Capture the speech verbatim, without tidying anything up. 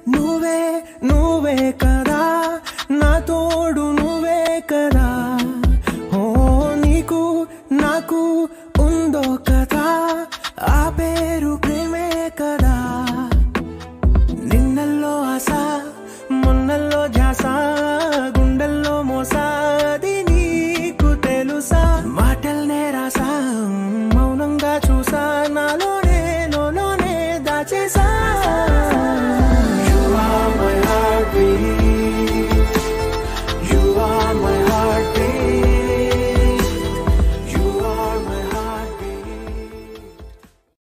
నువ్వే నువ్వే కదా నా తోడు నువ్వే కదా ఓ నీకు నాకు ఉందో కదా